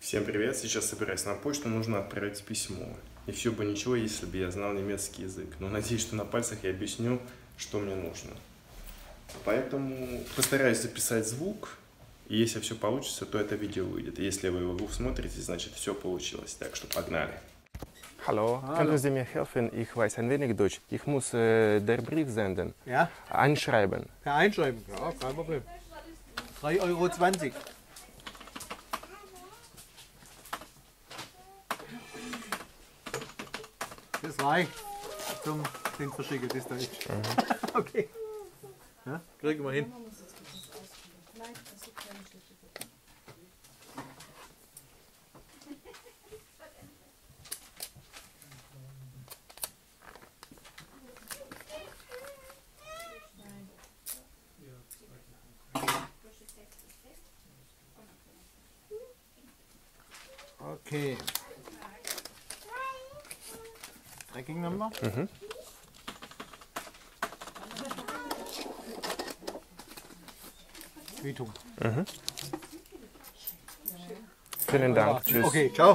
Всем привет! Сейчас собираюсь на почту, нужно отправить письмо. И все бы ничего, если бы я знал немецкий язык. Но надеюсь, что на пальцах я объясню, что мне нужно. Поэтому постараюсь записать звук. И если все получится, то это видео выйдет. И если вы его смотрите, значит все получилось. Так что погнали! Hallo, können Sie mir helfen? Ich weiß ein wenig Deutsch. Ich muss der Brief senden. Ja, Einschreiben. per Einschreiben, ja, kein Problem. 3,20 €. Das reicht zum den Verschicken, das da ist. Okay. Ja, kriegen wir hin. Okay. Tracking Number. Quittung. Vielen Dank. Tschüss. Okay, ciao.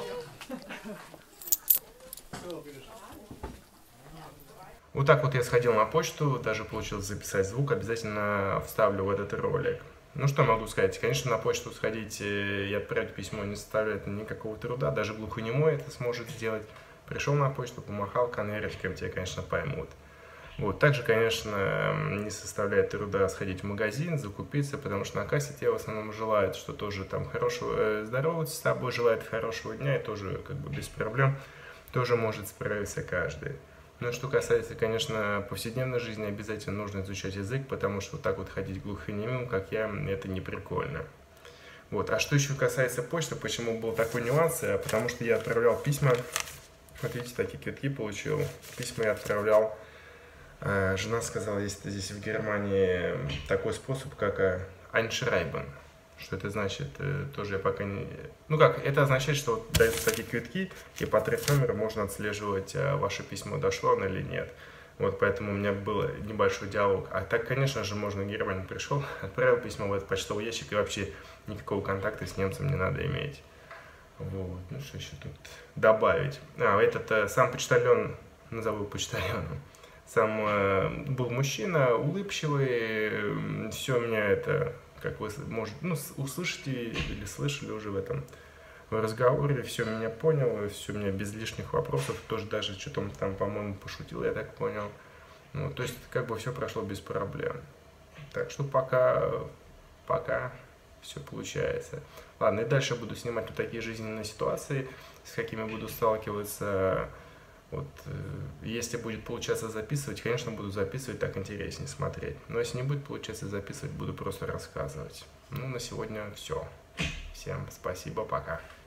Вот так вот я сходил на почту, даже получилось записать звук, обязательно вставлю в этот ролик. Ну что могу сказать, конечно, на почту сходить и отправить письмо не составляет никакого труда, даже глухонемой это сможет сделать. Пришел на почту, помахал конвертиком, тебя, конечно, поймут. Вот. Также, конечно, не составляет труда сходить в магазин, закупиться, потому что на кассе тебе в основном желают, что тоже там хорошего, здороваться с тобой, желает хорошего дня, и тоже как бы без проблем, тоже может справиться каждый. Но что касается, конечно, повседневной жизни, обязательно нужно изучать язык, потому что вот так вот ходить глухонемым, как я, это не прикольно. Вот. А что еще касается почты, почему был такой нюанс? Потому что я отправлял письма, вот видите, такие квитки получил, письма я отправлял. Жена сказала, есть здесь в Германии такой способ, как Einschreiben. Что это значит, тоже я пока не... Ну как, это означает, что вот даются такие квитки, и по трек-номеру можно отслеживать, ваше письмо дошло оно или нет. Вот поэтому у меня был небольшой диалог. А так, конечно же, можно в Германию пришел, отправил письмо в этот почтовый ящик, и вообще никакого контакта с немцем не надо иметь. Вот, ну что еще тут добавить? Этот сам почтальон, назову почтальоном, сам был мужчина, улыбчивый, все меня это... Как вы, может, услышите или слышали уже в этом разговоре, все меня понял, все меня без лишних вопросов, тоже даже что-то там, по-моему, пошутил, я так понял. Ну, то есть, как бы все прошло без проблем. Так что пока все получается. Ладно, и дальше буду снимать вот такие жизненные ситуации, с какими буду сталкиваться. Вот, если будет получаться записывать, конечно, буду записывать, так интереснее смотреть. Но если не будет получаться записывать, буду просто рассказывать. Ну, на сегодня все. Всем спасибо, пока.